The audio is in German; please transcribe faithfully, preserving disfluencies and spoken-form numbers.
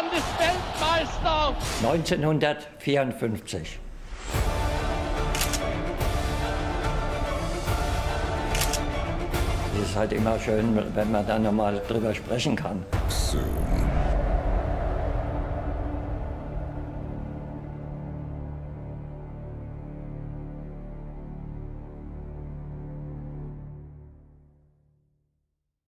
Landesweltmeister! neunzehnhundertvierundfünfzig. Es ist halt immer schön, wenn man da nochmal drüber sprechen kann. Soon.